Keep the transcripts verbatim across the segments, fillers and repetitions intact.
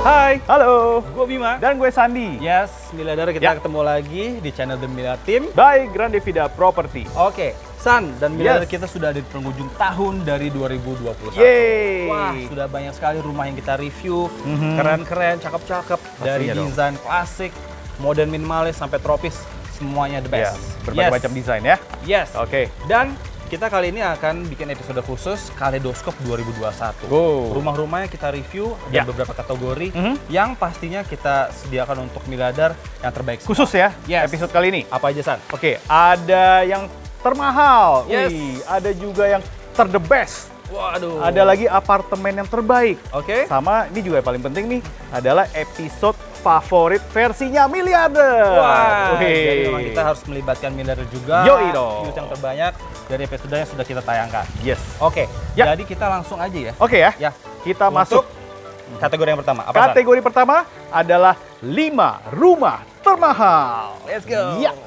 Hai, Halo, gue Bima. dan gue Sandi. Yes, miliarder kita Ya. ketemu lagi di channel The Miliar Team. By Grande Vida Property. Oke, San dan miliarder Yes. kita sudah di penghujung tahun dari dua ribu dua puluh satu. Yeay. Wah, sudah banyak sekali rumah yang kita review. Mhm. Keren-keren, cakep-cakep. Dari dong. desain klasik, modern minimalis, sampai tropis. Semuanya the Ya, best. berbagai Yes. macam desain ya. Yes. Oke. Dan kita kali ini akan bikin episode khusus Kaleidoskop dua ribu dua puluh satu. Go. Rumah-rumahnya kita review ada Ya. beberapa kategori Mhm. yang pastinya kita sediakan untuk miliarder yang terbaik semua. Khusus ya, Yes. episode kali ini. Apa aja, San? Oke, ada yang termahal. Yes. Wih, ada juga yang ter the best. Waduh. Ada lagi apartemen yang terbaik. Oke. Sama, ini juga yang paling penting nih, adalah episode favorit versinya miliarder. Wah, Wih. jadi memang kita harus melibatkan miliarder juga. Yoi dong. Views yang terbanyak dari episode yang sudah kita tayangkan. Yes. Oke, Ya. jadi kita langsung aja ya. Oke ya, Ya, kita untuk masuk. kategori yang pertama. Apa, San? Kategori pertama adalah lima rumah termahal. Let's go. Ya.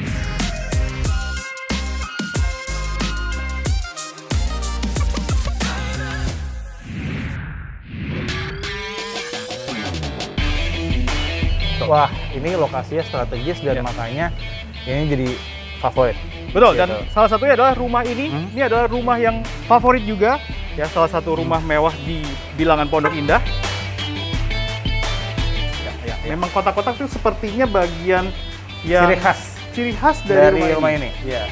Wah, ini lokasinya strategis dan Ya. makanya ini jadi favorit. Betul, dan Gitu. salah satunya adalah rumah ini. Hmm. Ini adalah rumah yang favorit juga. Ya, salah satu rumah mewah di bilangan Pondok Indah. Ya, ya, ya. Memang kotak-kotak itu sepertinya bagian yang Ciri khas ciri khas dari dari, rumah, rumah ini. ini. Iya.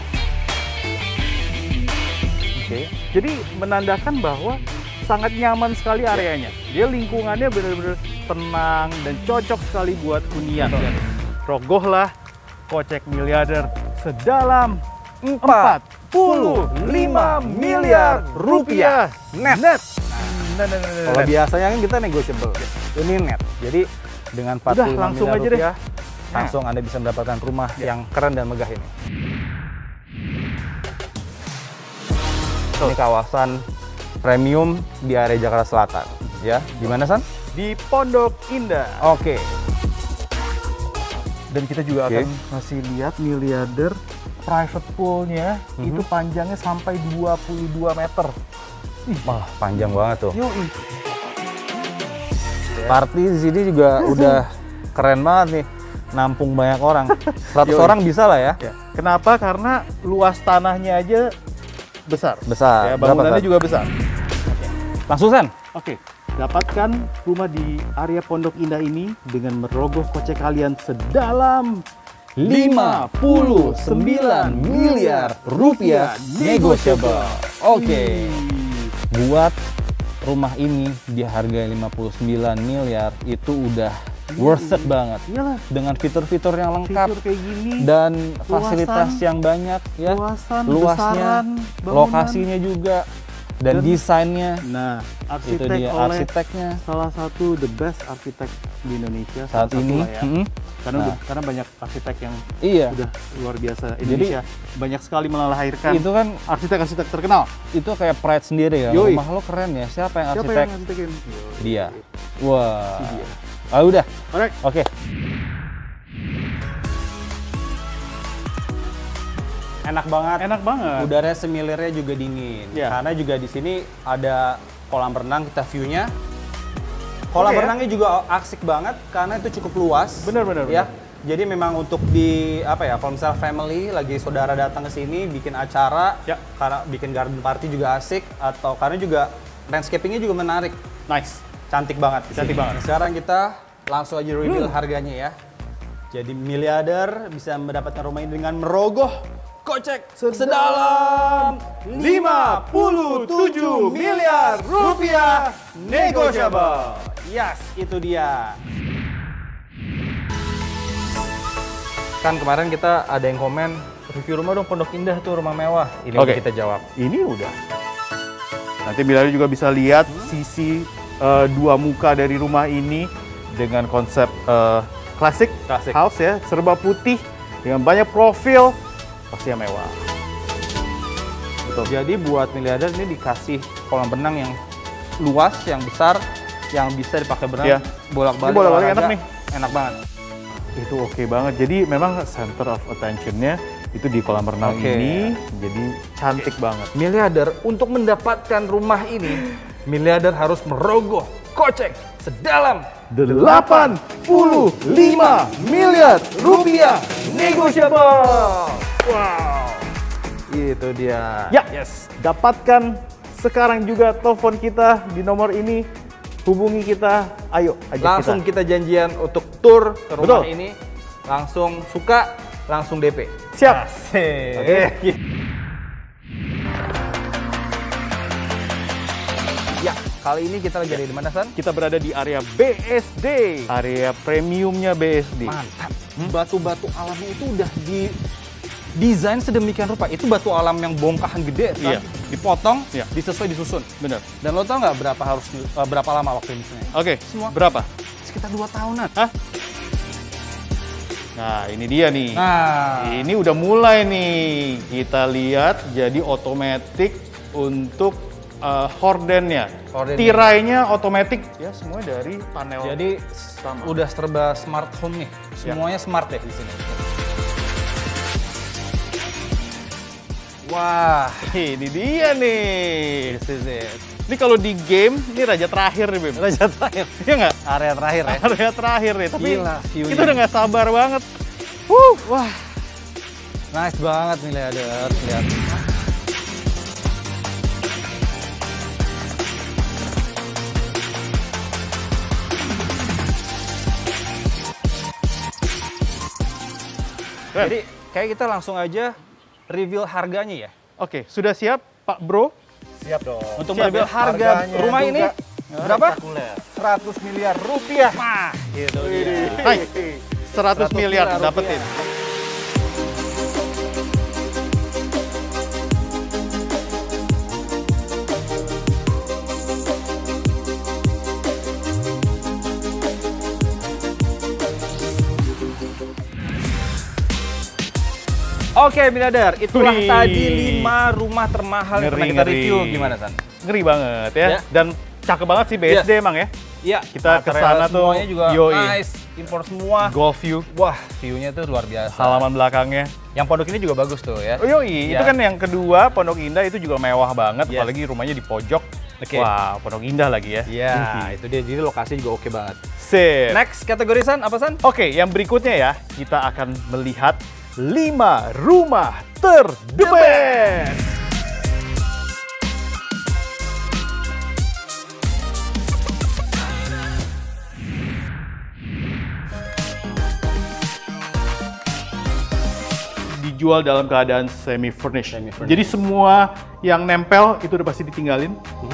Oke. Jadi menandakan bahwa sangat nyaman sekali areanya. Dia lingkungannya benar-benar tenang dan cocok sekali buat hunian. Betul. Rogohlah kocek miliarder sedalam Empat empat puluh lima miliar rupiah net. net. Nah, nah, nah, nah, Kalau net. biasanya kan kita negotiable. Ini net. Jadi dengan empat Udah, puluh lima langsung miliar aja deh. rupiah, langsung Anda bisa mendapatkan rumah Ya. yang keren dan megah ini. Ini kawasan premium di area Jakarta Selatan, ya. Di mana, San? Di Pondok Indah. Oke. Dan kita juga Oke. akan kasih lihat miliarder private poolnya Mhm. itu panjangnya sampai dua puluh dua meter. Wah, panjang banget tuh. Yoi. Party di sini juga udah keren banget nih. Nampung banyak orang. seratus Yoi. orang bisa lah ya. Ya. Kenapa? Karena luas tanahnya aja besar. Besar. Ya, Berapa, bangunannya San? juga besar. Langsung, San. Oke, dapatkan rumah di area Pondok Indah ini dengan merogoh kocek kalian sedalam lima puluh sembilan miliar rupiah negotiable. Oke. Buat rumah ini di harga lima puluh sembilan miliar itu udah worth it banget. Iyalah, Dengan fitur-fitur yang lengkap fitur kayak gini, dan luasan, fasilitas yang banyak ya. luasan, Luasnya, besaran, bangunan. lokasinya juga dan, Dan- desainnya. Nah, Itu arsitek dia oleh arsiteknya salah satu the best arsitek di Indonesia saat salah satu ini. lah ya. Mm-mm. Karena Nah. udah- karena banyak arsitek yang Iya. udah luar biasa. Indonesia banyak sekali melahirkan Itu kan arsitek-arsitek terkenal. itu kayak pride sendiri ya. Yoi. Rumah lo keren ya. Siapa yang Siapa arsitek? yang arsiteknya? Dia. Wah. Si dia. Ah udah. Alright. Oke. Enak banget. Enak banget. Udaranya semilirnya juga dingin. Iya. Karena juga di sini ada kolam renang, kita view-nya. Kolam Oke ya. renangnya juga asik banget karena itu cukup luas. Bener, bener, Ya. bener. Jadi memang untuk di apa ya, kalau misalnya family lagi saudara datang ke sini bikin acara, Ya. karena bikin garden party juga asik atau karena juga landscaping-nya juga menarik. Nice. Cantik banget. di Cantik sini. banget. Sekarang kita langsung aja reveal harganya ya. Jadi miliarder bisa mendapatkan rumah ini dengan merogoh kocek sedalam lima puluh tujuh miliar rupiah negotiable. Yes, itu dia. Kan kemarin kita ada yang komen review rumah dong Pondok Indah tuh rumah mewah. Ini Oke. udah kita jawab. Ini udah. Nanti miliarder juga bisa lihat sisi eh, dua muka dari rumah ini dengan konsep eh, klasik, Klasik. house ya, serba putih dengan banyak profil, pasti yang mewah. Betul. Jadi buat miliarder ini dikasih kolam renang yang luas, yang besar, yang bisa dipakai berenang Iya. bolak-balik. Ini bolak-balik olahraga. enak nih. Enak banget. Itu oke banget. Jadi memang center of attention-nya itu di kolam renang Oke. ini, jadi cantik banget. Miliarder untuk mendapatkan rumah ini, miliarder harus merogoh kocek sedalam delapan puluh lima miliar rupiah negotiable. Wow, itu dia. Ya, Yes. dapatkan sekarang juga telepon kita di nomor ini. Hubungi kita, ayo ajak Langsung kita. kita janjian untuk tur ke rumah Betul. ini. Langsung suka, langsung D P. Siap. Asik. Oke. Ya, kali ini kita lagi ada di mana, San? Kita berada di area B S D, area premiumnya B S D. Mantap. Batu-batu alamnya itu udah di desain sedemikian rupa. Itu batu alam yang bongkahan gede, San. Iya. Dipotong, Iya. disesuai disusun. Benar. Dan lo tau nggak berapa harus uh, berapa lama waktu ini? Oke, Semua. berapa? Sekitar dua tahunan. Hah? Nah, ini dia nih. Nah, Ini udah mulai nih. Kita lihat jadi otomatis untuk uh, hordennya. Hordennya. Tirainya otomatis ya, semua dari panel. jadi sama. udah serba smart home nih. Semuanya smart deh di sini. Wah, Ini dia nih. this is it. Ini kalau di game, ini raja terakhir nih, Bim. Raja terakhir. Iya nggak? Area terakhir ya. Area terakhir nih. Tapi Gila, view-nya. kita udah nggak sabar banget. Wuh, wah. Nice banget nih, Leader. Lihat. Keren. Jadi kayak kita langsung aja reveal harganya ya. Oke, sudah siap, Pak Bro? Siap dong. Untuk Siap reveal ya. harga Harganya rumah juga ini berapa? spektakuler. seratus miliar rupiah. Nah, gitu dia. Hai, seratus miliar miliar dapetin. rupiah. Oke, Miliarder, itulah Wih. tadi lima rumah termahal yang Ngeri, pernah kita ngeri. review. Gimana, San? Ngeri banget ya. Ya. Dan cakep banget sih B S D emang ya. Iya, Kita ke sana tuh, semuanya juga yoi. nice, impor semua. Golf view, Wah, view-nya tuh luar biasa. halaman belakangnya. Yang pondok ini juga bagus tuh ya. Oh, yoi, Ya. itu kan yang kedua, Pondok Indah itu juga mewah banget, Yes. apalagi rumahnya di pojok. Oke. Wah, Pondok Indah lagi ya. Iya, itu dia. Jadi lokasi juga oke banget. Sip. Next kategori, San, apa, San? Oke, yang berikutnya ya, kita akan melihat lima rumah ter the best. Dijual dalam keadaan semi furnished. Semi-furnished. Jadi semua yang nempel itu udah pasti ditinggalin.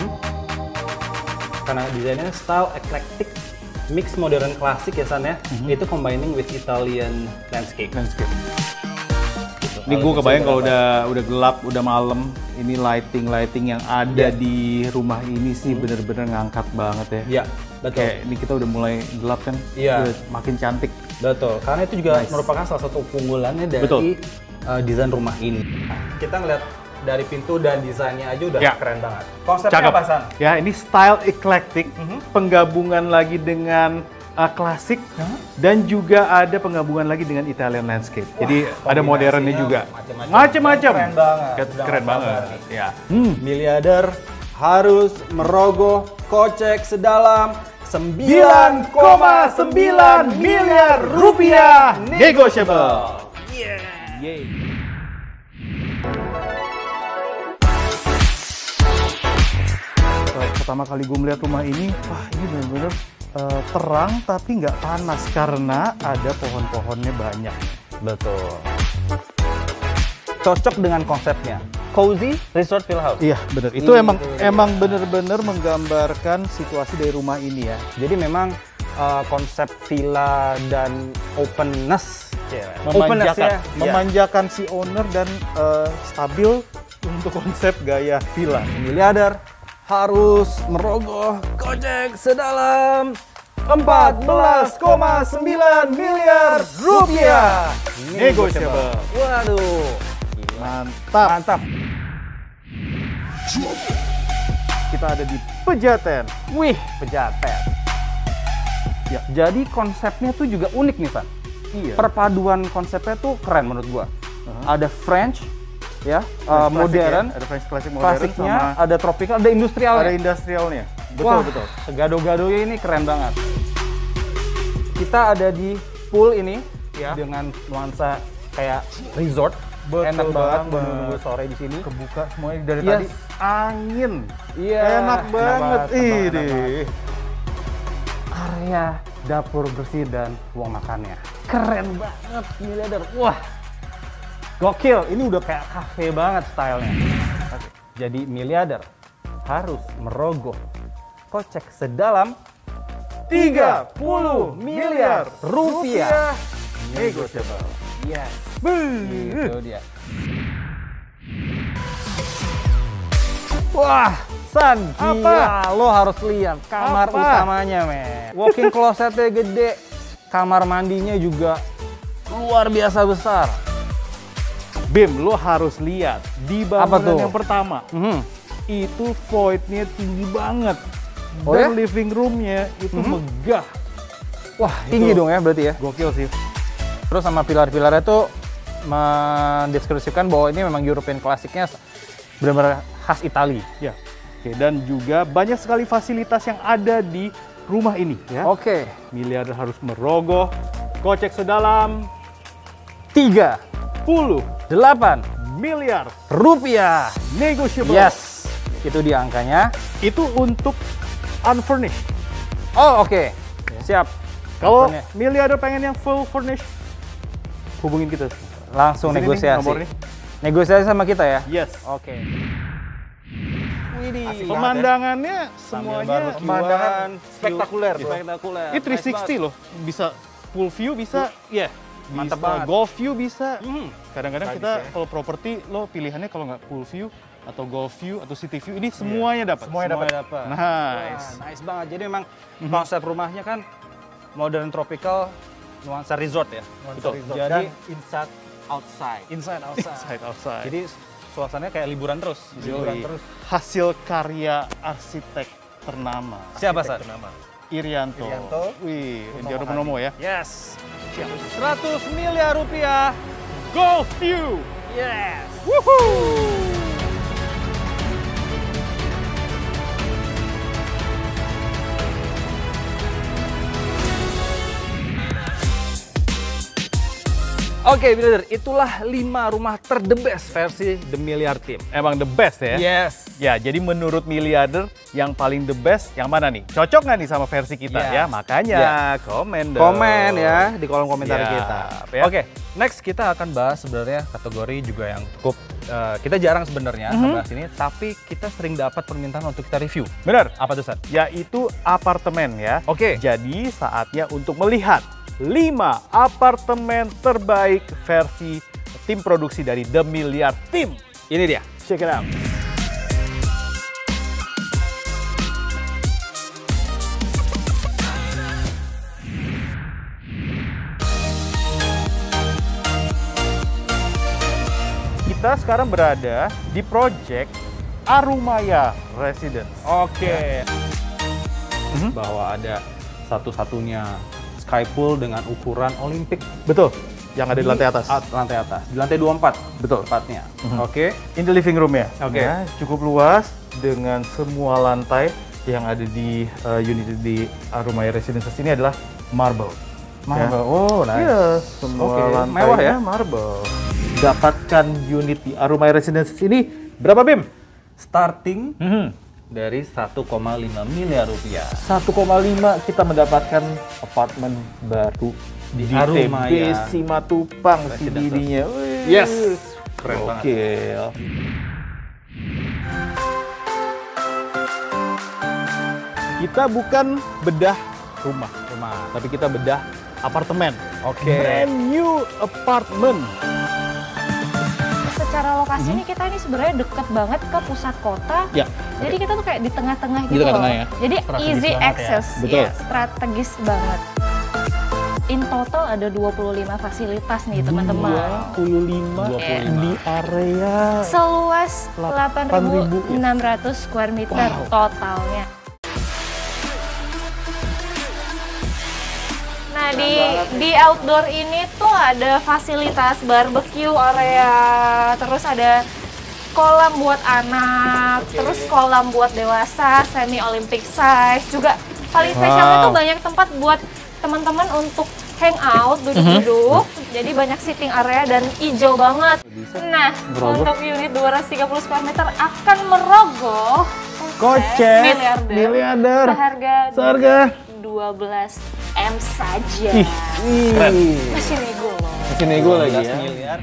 Karena desainnya style eclectic, mix modern klasik ya, San ya. Itu combining with Italian landscape. Landscape. Gitu. Ini gue kebayang kalau udah udah gelap, udah malam, ini lighting-lighting yang ada Iya. di rumah ini sih bener-bener ngangkat banget ya. Iya, betul. Kayak ini kita udah mulai gelap kan, Iya. udah makin cantik. Betul, karena itu juga Nice. merupakan salah satu keunggulannya dari Betul. uh, desain rumah ini. Kita ngeliat dari pintu dan desainnya aja udah Ya. keren banget. Konsepnya Cakep. apa, San? Ya, ini style eclectic, Mhm. penggabungan lagi dengan uh, klasik, dan juga ada penggabungan lagi dengan Italian landscape. Jadi ada kombinasinya modernnya juga. macem-macem. Macem-macem. Keren banget. Keren, Udah keren nggak sabar banget. nih. Ya. Miliarder harus merogoh kocek sedalam sembilan koma sembilan miliar rupiah Negotiable. Yeay. Pertama kali gue melihat rumah ini, wah ini bener-bener uh, terang tapi nggak panas karena ada pohon-pohonnya banyak. Betul. Cocok dengan konsepnya. Cozy Resort Villa House. Iya bener, itu emang dia. emang bener-bener menggambarkan situasi dari rumah ini ya. Jadi memang uh, konsep villa dan openness, Memanjakan, ya. memanjakan si owner dan uh, stabil untuk konsep gaya villa. Miliarder harus merogoh kocek sedalam empat belas koma sembilan miliar rupiah. Negotiable. Waduh, Mantap. mantap. Kita ada di Pejaten. Wih, Pejaten. Ya. Jadi konsepnya tuh juga unik nih, San. Iya. Perpaduan konsepnya tuh keren menurut gua. Uh-huh. Ada French, ya, French uh, classic modern, ya. Ada French classic modern klasiknya, sama ada tropical, ada industrial. ada industrialnya. Betul, Wah, betul. Gado-gadonya ini keren banget. Kita ada di pool ini Ya. dengan nuansa kayak resort. Betul Enak banget banget. menunggu sore di sini. Kebuka semuanya dari Yes. tadi. Angin. Iya. Enak banget. enak Ini. banget. Area dapur bersih dan ruang makannya. Keren banget, miliarder. Wah, gokil. Ini udah kayak cafe banget stylenya. Jadi miliarder harus merogoh kocek sedalam tiga puluh miliar rupiah. Negotiable. Yes. Beuh. Itu dia. Wah, San, gila, lo harus lihat kamar Apa? utamanya, men. Walk-in closetnya gede, kamar mandinya juga luar biasa besar. Bim, lo harus lihat di Apa tuh? bangunan yang pertama. Mhm. Itu void-nya tinggi banget. Oh Dan ya? living room-nya itu Mhm. megah. Wah, tinggi Itu. dong ya berarti ya. Gokil sih. Terus sama pilar-pilarnya tuh mendeskripsikan bahwa ini memang European klasiknya benar-benar khas Itali. Ya. Oke, dan juga banyak sekali fasilitas yang ada di rumah ini ya. Oke, Miliarder harus merogoh kocek sedalam tiga puluh delapan miliar rupiah. negotiable. Yes, itu dia angkanya. Itu untuk unfurnished. Oh, oke. Siap. Kalau Teleponnya. miliarder pengen yang full furnished, hubungin kita. Langsung Di sini nih negosiasi. nomornya. Negosiasi sama kita ya? Yes. Oke. Widih. Asik Pemandangannya Sambil semuanya barbekyuan, pemandangan view spektakuler tuh. Spektakuler. ini tiga enam puluh loh. Bisa full view, bisa Iya. Mantap bisa banget. golf view, bisa. Hmm. Kadang-kadang Sadis kita ya. kalau properti lo pilihannya kalau nggak full view atau golf view atau city view, ini semuanya dapat. Semuanya dapat. dapat. Nice. Wah, nice banget. Jadi memang konsep rumahnya kan modern tropical nuansa resort ya. Betul. Jadi Dan inside outside. inside outside. Inside outside. Jadi suasananya kayak liburan terus. Liburan Yoi. terus. Hasil karya arsitek ternama Siapa, San? Ternama. Irianto. Irianto. Wih, Purnomo India Purnomo ya. Yes. seratus miliar rupiah. Golf view. Yes. Oke, Builder, itulah lima rumah ter-the best versi The Miliar Team. Emang the best ya. Yes. Ya, jadi menurut miliarder yang paling the best yang mana nih? Cocok nggak nih sama versi kita Ya. ya? Makanya Ya. komen dong. Komen ya di kolom komentar Siap, kita. ya. Oke, next kita akan bahas sebenarnya kategori juga yang cukup eh, kita jarang sebenarnya bahas ini, tapi kita sering dapat permintaan untuk kita review. Benar. Apa tuh, Sat? Yaitu apartemen ya. Oke. Jadi saatnya untuk melihat lima apartemen terbaik versi tim produksi dari The Miliar Team. Ini dia. Check it out. Kita sekarang berada di project Arumaya Residence. Oke. Bahwa ada satu-satunya sky pool dengan ukuran Olimpik. Betul. Yang ada di lantai atas. At- lantai atas. Di lantai dua puluh empat. Betul. Tepatnya. Mhm. Oke. In the living room ya. Oke. Ya, cukup luas dengan semua lantai yang ada di uh, unit di Arumaya Residences ini adalah marble. Marble. Ya. Oh, nice. Iya, semua Oke, lantainya mewah ya? marble. Dapatkan unit di Arumaya Residences ini berapa, Bim? Starting Mhm. dari satu koma lima miliar rupiah. satu koma lima kita mendapatkan apartemen baru Di di Arumaya T B Simatupang C Residences. B D-nya. Wih. Yes. Keren banget. Gokil. Kita bukan bedah rumah, Rumah. tapi kita bedah apartemen. Oke. Brand new apartment. Secara lokasi ini kita ini sebenarnya deket banget ke pusat kota. Ya. Jadi kita tuh kayak di tengah-tengah Di gitu tengah-tengah loh. ya. Jadi Strategis easy banget ya. access. Betul. Iya, strategis banget. In total ada dua puluh lima fasilitas nih teman-teman. dua puluh lima dua puluh lima. di area. Seluas delapan ribu enam ratus square meter Wow. totalnya. Nah di di outdoor ini tuh ada fasilitas barbecue area, terus ada kolam buat anak, okay. terus kolam buat dewasa, semi Olympic size. Juga paling spesialnya Wow. tuh banyak tempat buat teman-teman untuk hangout, duduk-duduk. Mm-hmm. Jadi banyak sitting area dan hijau banget. Nah, Merogoh. untuk unit dua ratus tiga puluh square meter akan merogoh Kocek miliarder, miliarder seharga seharga dua belas M saja. ih, ih. Masih nego loh. Masih nego lagi ya. miliar.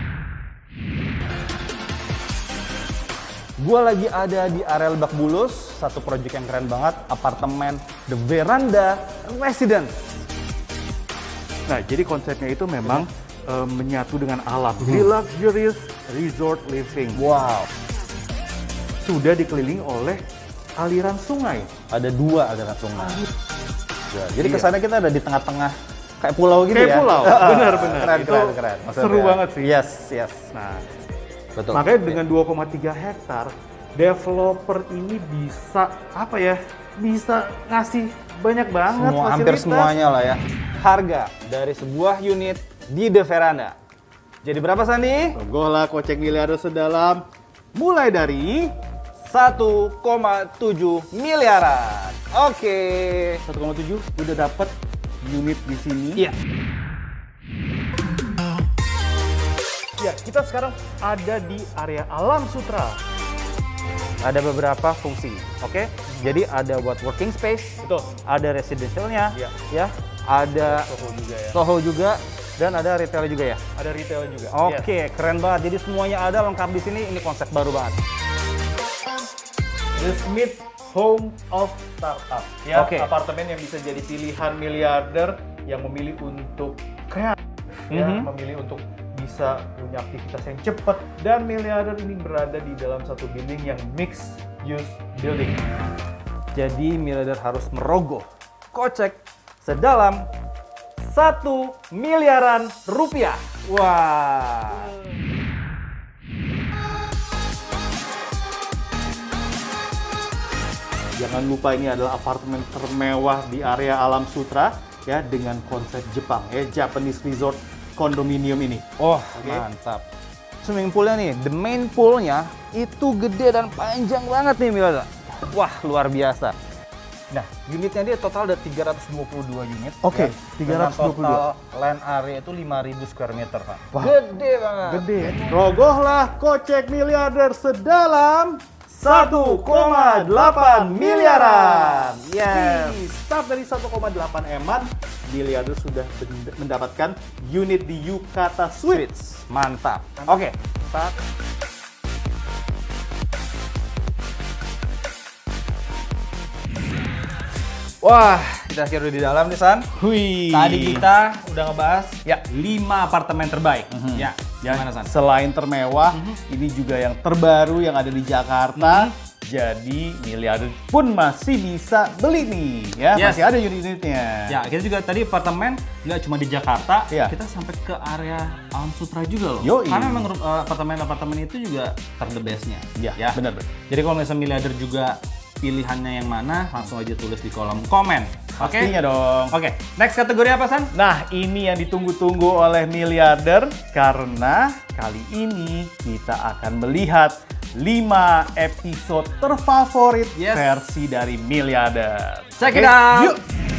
Gua lagi ada di area Lebak Bulus, satu proyek yang keren banget, apartemen The Veranda Residence. Nah, jadi konsepnya itu memang eh, menyatu dengan alam. Jadi luxurious resort living. Wow, Sudah dikelilingi oleh aliran sungai. ada dua aliran sungai. Ya, jadi Iya. kesannya kita ada di tengah-tengah kayak pulau gitu Kayak ya. pulau, benar-benar. Keren, Itu keren, keren. seru banget sih. Yes, yes. Nah, Betul. makanya dengan dua koma tiga hektar, developer ini bisa apa ya? Bisa ngasih banyak banget Semua, hampir fasilitas. semuanya lah ya. Harga dari sebuah unit di The Veranda. Jadi berapa, Sandi? Rogoh lah kocek miliarder sedalam mulai dari satu koma tujuh miliaran. Oke. satu koma tujuh udah dapat unit di sini. Iya. Ya, kita sekarang ada di area Alam Sutra. Ada beberapa fungsi, oke? Jadi ada buat working space, Betul. ada residentialnya, Iya. ya, ada Soho juga ya. Soho juga, dan ada retail juga ya. Ada retail juga. Oke, keren banget. Jadi semuanya ada lengkap di sini. Ini konsep baru banget. The Smith Home of Startup. Ya, Oke. apartemen yang bisa jadi pilihan miliarder yang memilih untuk kreatif, ya, Mhm. memilih untuk bisa punya aktivitas yang cepat, dan miliarder ini berada di dalam satu building yang mixed use building. Jadi miliarder harus merogoh kocek sedalam satu miliaran rupiah. Wah. Jangan lupa ini adalah apartemen termewah di area Alam Sutra ya, dengan konsep Jepang ya, Japanese Resort Condominium ini. Oh, Oke. mantap. Swimming poolnya nih, the main poolnya itu gede dan panjang banget nih miliarder. Wah, luar biasa. Nah, unitnya dia total ada tiga ratus dua puluh dua unit. Oke, ya. tiga ratus dua puluh dua. Dengan total land area itu lima ribu square meter, Pak. Wah. Gede banget. Gede. Rogohlah kocek miliarder sedalam satu koma delapan miliaran. Yes. Yes. Start dari satu koma delapan eman, miliarder sudah ben- mendapatkan unit di Yukata Suites. Suites. Mantap. Oke. Start. Wah, kita akhirnya udah di dalam nih, San. Hui. Tadi kita udah ngebahas Ya. lima apartemen terbaik. Ya, Ya, gimana San? selain termewah, ini juga yang terbaru yang ada di Jakarta. Jadi miliarder pun masih bisa beli nih, ya, Yes. masih ada unit-unitnya. Ya, kita juga tadi apartemen nggak cuma di Jakarta, Iya. kita sampai ke area Alam Sutra juga loh. Yoi. Karena memang uh, apartemen-apartemen itu juga ter the best-nya. Ya, benar. Jadi kalau misalnya miliarder juga pilihannya yang mana, langsung aja tulis di kolom komen. Oke? Pastinya dong. Oke, next kategori apa, San? Nah, ini yang ditunggu-tunggu oleh miliarder karena kali ini kita akan melihat lima episode terfavorit Yes. versi dari miliarder. Check Oke, it out. Yuk.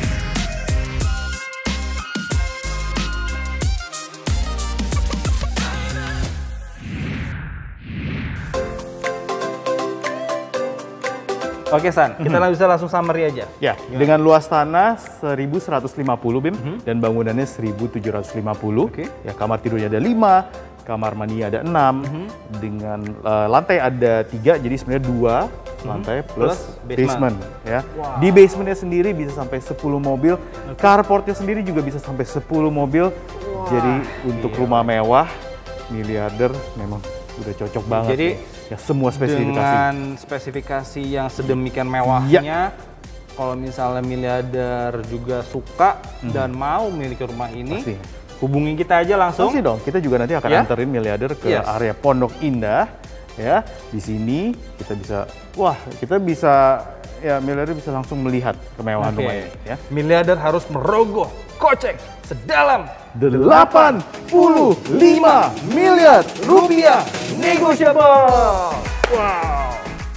Oke, San. Kita bisa langsung summary aja. Ya, dengan luas tanah seribu seratus lima puluh Bim dan bangunannya seribu tujuh ratus lima puluh. Oke. Ya, kamar tidurnya ada lima, kamar mandi ada enam, dengan eh, lantai ada tiga, jadi sebenarnya dua lantai plus, Plus basement. basement. Ya. Di basementnya sendiri bisa sampai sepuluh mobil, carportnya sendiri juga bisa sampai sepuluh mobil. Jadi untuk rumah mewah, miliarder memang udah cocok banget. Jadi, nih. Ya, semua spesifikasi. Dengan spesifikasi yang sedemikian mewahnya, kalau misalnya miliarder juga suka dan mau memiliki rumah ini, Pasti. hubungi kita aja langsung. Pasti dong, kita juga nanti akan Ya? anterin miliarder ke Yes. area Pondok Indah. Ya, di sini kita bisa, wah, kita bisa, ya miliarder bisa langsung melihat kemewahan Oke. rumah ini. Ya. Miliarder harus merogoh kocek sedalam delapan puluh lima miliar rupiah. Negotiable. Wow.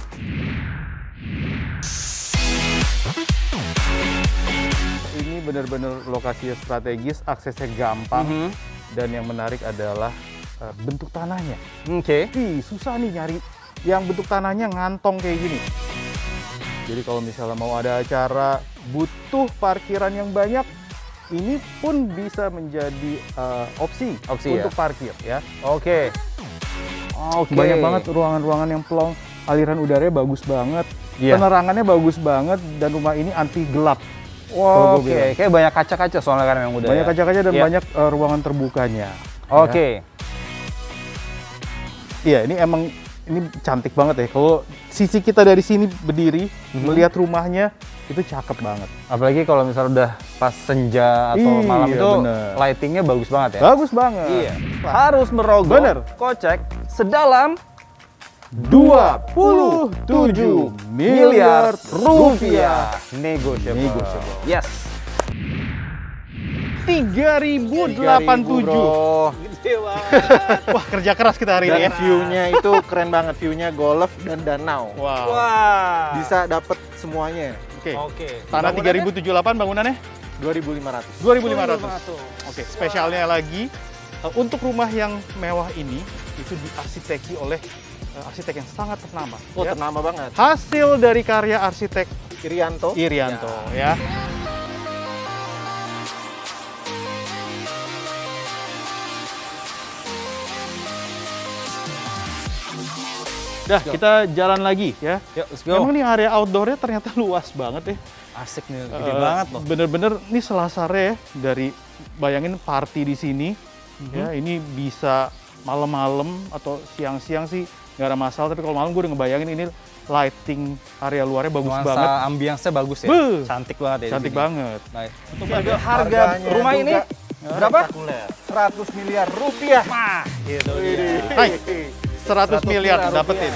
Ini benar-benar lokasinya strategis, aksesnya gampang, Mhm. dan yang menarik adalah uh, bentuk tanahnya. Oke. Ih, susah nih nyari yang bentuk tanahnya ngantong kayak gini. Jadi kalau misalnya mau ada acara butuh parkiran yang banyak, ini pun bisa menjadi uh, opsi, Opsi, untuk ya? parkir ya. Oke. Oke. Banyak banget ruangan-ruangan yang plong, aliran udaranya bagus banget, Iya. penerangannya bagus banget, dan rumah ini anti gelap. Wow, Kalau gua oke. bilang. Kayak banyak kaca-kaca soalnya kan memang udah. Banyak ya. kaca-kaca dan Iya. banyak uh, ruangan terbukanya. Oke. Iya, ini emang ini cantik banget ya. Kalau sisi kita dari sini berdiri Mhm. melihat rumahnya itu cakep banget. Apalagi kalau misalnya udah pas senja atau Iya, malam itu bener. lightingnya bagus banget ya. Bagus banget. Iya. Harus merogoh Bener. kocek sedalam dua puluh tujuh miliar rupiah. Negotiable. Negotiable. Yes. tiga ribu delapan puluh tujuh. Wah, kerja keras kita hari ini Dan ya. view-nya itu keren banget, view-nya golf dan danau. Wow. Wah. Bisa dapet semuanya. Oke. Oke. Tanah tiga ribu tujuh puluh delapan bangunannya dua ribu lima ratus. dua ribu lima ratus. Oke, spesialnya lagi uh, untuk rumah yang mewah ini itu diarsiteki oleh uh, arsitek yang sangat ternama. Oh, ya. ternama banget. Hasil dari karya arsitek Irianto. Irianto ya. Dah, kita jalan lagi ya. Yuk, let's go. Memang nih area outdoornya ternyata luas banget ya. Asik nih, gede Eh, banget loh. Bener-bener nih selasarnya ya, dari bayangin party di sini ya, ini bisa malam-malam atau siang-siang sih nggak ada masalah, tapi kalau malam gue udah ngebayangin ini lighting area luarnya bagus Nuansa banget. ambience-nya bagus ya. Beuh. Cantik banget ya. di Cantik sini. banget. Baik. Untuk Oke, harga, harga Harganya rumah ini juga berapa? spektakuler. seratus miliar rupiah. Mah, gitu. Hai, seratus seratus miliar miliar dapetin.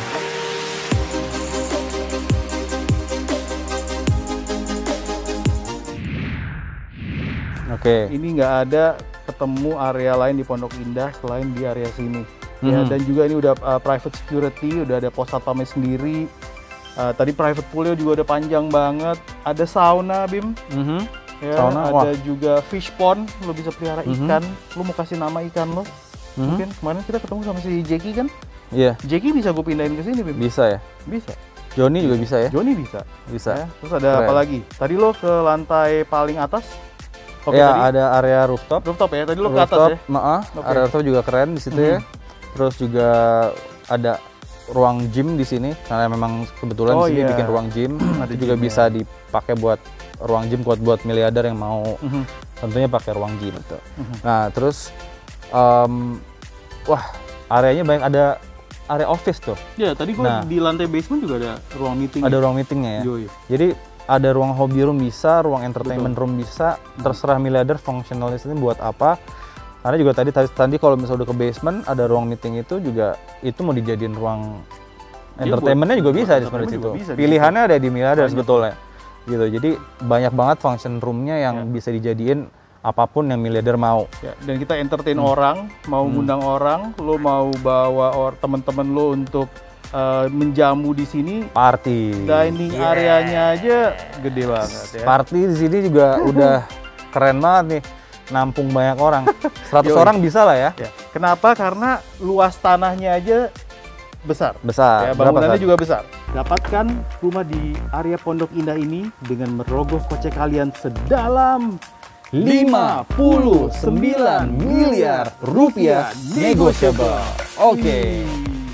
Oke. Ini nggak ada ketemu area lain di Pondok Indah selain di area sini. Ya, Mhm. dan juga ini udah uh, private security, udah ada pos satpamnya sendiri. Uh, tadi private poolnya juga udah panjang banget. Ada sauna, Bim. Mhm. Ya, Sauna, ada juga fish pond, lo bisa pelihara Mhm. ikan. Lo mau kasih nama ikan lo? Mhm. Mungkin kemarin kita ketemu sama si Jackie kan? Iya, Jackie bisa gue pindahin ke sini, Bim. bisa ya. Bisa. Joni juga bisa ya. Joni bisa. Bisa. Ya. Terus ada Keren. apa lagi? Tadi lo ke lantai paling atas. Oke, Ya, tadi ada area rooftop. rooftop ya. Tadi lo ke atas ya. Maaf, Oke. area rooftop juga keren di situ ya. Terus juga ada ruang gym di sini karena memang kebetulan Oh, di sini iya. bikin ruang gym. Ada Itu juga gymnya. bisa dipakai buat ruang gym buat buat miliarder yang mau Mhm. tentunya pakai ruang gym itu. Mhm. Nah, terus em, wah, areanya banyak, ada area office tuh. Ya, tadi gua Nah. di lantai basement juga ada ruang meeting. Ada ruang meetingnya ya. Yoi. Jadi ada ruang hobby room bisa, ruang entertainment room bisa, terserah miliarder fungsionalis ini buat apa. Karena juga tadi tadi, tadi kalau misalnya udah ke basement ada ruang meeting itu juga itu mau dijadiin ruang Iya, entertainmentnya buat- juga buat bisa di entertainment seperti juga situ. bisa di Pilihannya ada di miliarder Banyak. sebetulnya. Gitu. Jadi banyak banget function roomnya yang Ya. bisa dijadiin apapun yang miliarder mau. Ya, dan kita entertain Hmm. orang, mau ngundang orang, lo mau bawa or teman-teman lo untuk uh, menjamu di sini, Party. dining Yeah. areanya aja gede banget ya. Party di sini juga udah keren banget nih. Nampung banyak orang. seratus Yoi. orang bisa lah ya. Ya. Kenapa? Karena luas tanahnya aja besar. Besar. Ya, Berapa, bangunannya Sat? juga besar. Dapatkan rumah di area Pondok Indah ini dengan merogoh kocek kalian sedalam lima puluh sembilan miliar rupiah negotiable. Oke.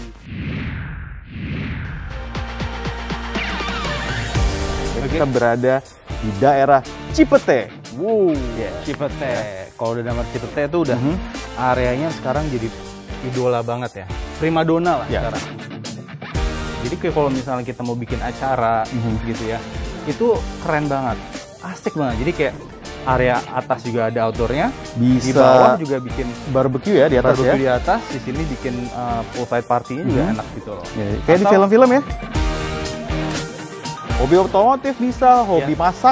Kita berada di daerah Cipete. Wow, Cipete. Kalau udah nama Cipete itu udah Mhm. areanya sekarang jadi idola banget ya. Primadona lah Ya. sekarang. Jadi kayak kalau misalnya kita mau bikin acara Mhm. gitu ya, itu keren banget, asik banget. Jadi kayak area atas juga ada outdoornya, di Bisa bawah juga bikin barbecue ya di atas barbecue ya. di atas, di sini bikin uh, poolside party-nya juga Mhm. enak gitu loh. Ya, kayak di Atau- film-film ya. Hobi otomotif bisa, hobi Ya. masak,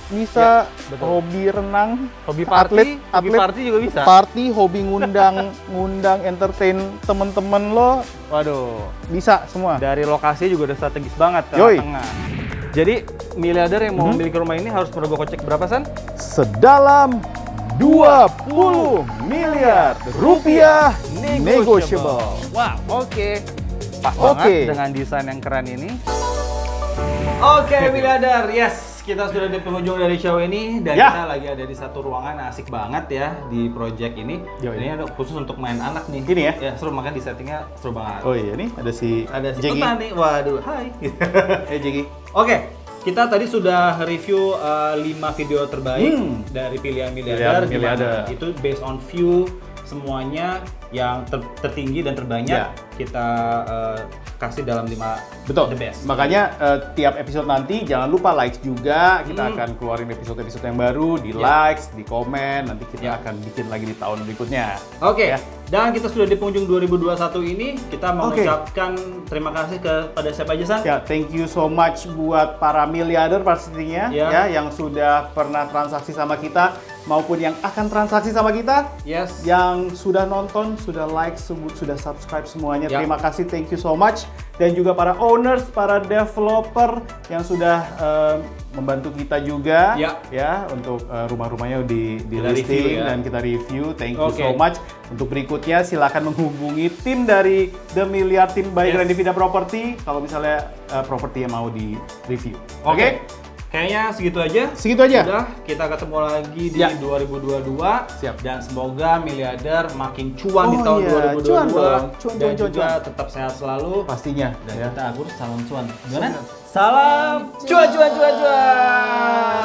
bisa Ya, betul. hobi renang, Hobi party, atlet, hobi atlet, party juga bisa. party, hobi ngundang, ngundang entertain temen-temen lo, waduh, bisa semua. Dari lokasi juga udah strategis banget, Yoi. tengah-tengah. Jadi miliarder yang mau Mhm. memiliki rumah ini harus merogoh kocek berapa, San? Sedalam dua puluh miliar rupiah negotiable. Wah, oke. Pas Oke. banget dengan desain yang keren ini. Oke, miliarder. Yes, kita sudah di penghujung dari show ini dan Ya. kita lagi ada di satu ruangan asik banget ya di project ini. Yoi. Ini ada khusus untuk main anak nih. Ini ya? Ya, seru, makanya di settingnya seru banget. Oh iya, nih ada si Ada si Jegi. Tutan nih. Waduh, hai. Eh Jegi. Oke, kita tadi sudah review uh, lima video terbaik Hmm. dari pilihan Pilihan miliarder. miliarder. Gimana? Itu based on view semuanya yang ter- tertinggi dan terbanyak Ya. kita uh, kasih dalam lima Betul. the best. Makanya eh, tiap episode nanti jangan lupa likes juga. Kita Hmm. akan keluarin episode-episode yang baru di Ya. likes, di komen. Nanti kita Ya. akan bikin lagi di tahun berikutnya. Oke, Ya. dan kita sudah di penghujung dua ribu dua puluh satu ini. Kita Oke. mengucapkan terima kasih kepada siapa aja, San? Ya, thank you so much buat para miliarder pastinya Ya. ya yang sudah pernah transaksi sama kita maupun yang akan transaksi sama kita. Yes. Yang sudah nonton, sudah like, subu- sudah subscribe semuanya. Ya. Terima kasih, thank you so much. Dan juga para owners, para developer yang sudah eh, membantu kita juga Ya. ya untuk eh, rumah-rumahnya di, di Kita listing review ya. dan kita review. Thank you Oke. so much. Untuk berikutnya silakan menghubungi tim dari The Miliar Team by Yes. Grandivida Property kalau misalnya eh, properti yang mau di review. Oke. Kayaknya segitu aja. Segitu aja. Udah, kita ketemu lagi di Ya. dua ribu dua puluh dua. Siap. Dan semoga miliarder makin cuan di Oh tahun iya, dua ribu dua puluh dua. cuan dong. Cuan, dan cuan, cuan, juga tetap sehat selalu. Pastinya Dan ya. kita agur salam cuan. Gimana? Salam cuan cuan cuan cuan.